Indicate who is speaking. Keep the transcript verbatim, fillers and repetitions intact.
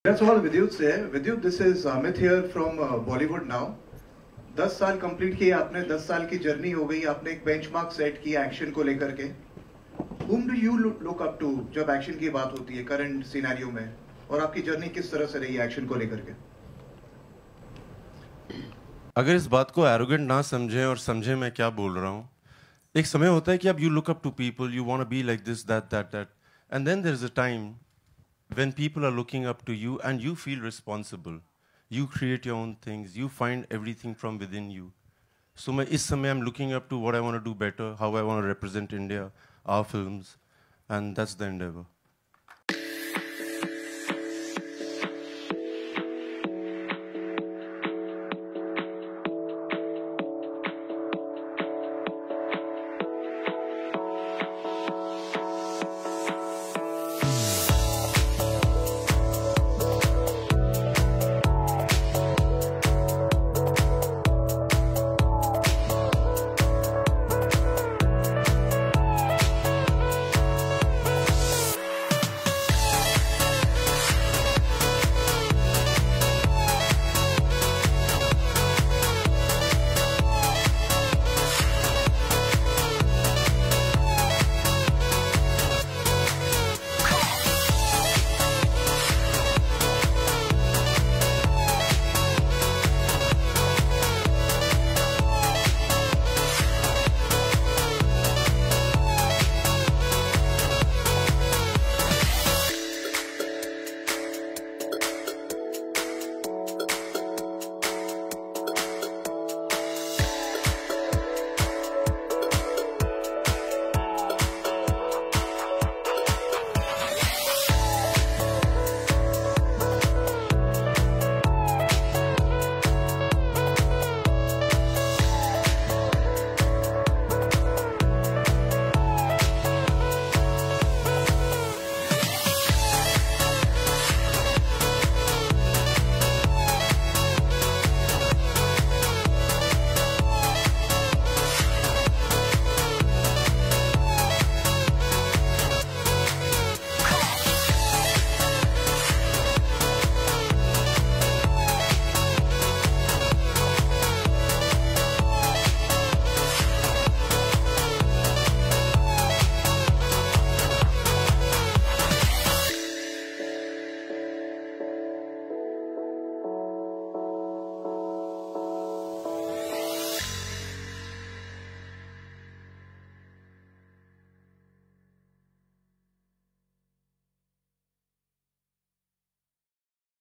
Speaker 1: That's all Vidyut say. Vidyut, this is Amit here from uh, Bollywood now. दस साल कंप्लीट किए आपने, दस साल की जर्नी हो गई, आपने एक बेंचमार्क सेट किया एक्शन को लेकर के. Whom do you look up to जब एक्शन की बात होती है करंट सिनेरियो में, और आपकी जर्नी किस तरह से रही है एक्शन को लेकर के?
Speaker 2: अगर इस बात को एरोगेंट ना समझें और समझें मैं क्या बोल रहा हूँ, एक समय होता है कि अब you look up to people, you want to be like this, that, that, that, and then there is a time when people are looking up to you and you feel responsible. You create your own things. You find everything from within you. So मैं इस समय I'm looking up to what I want to do better, how I want to represent India, our films, and that's the endeavor.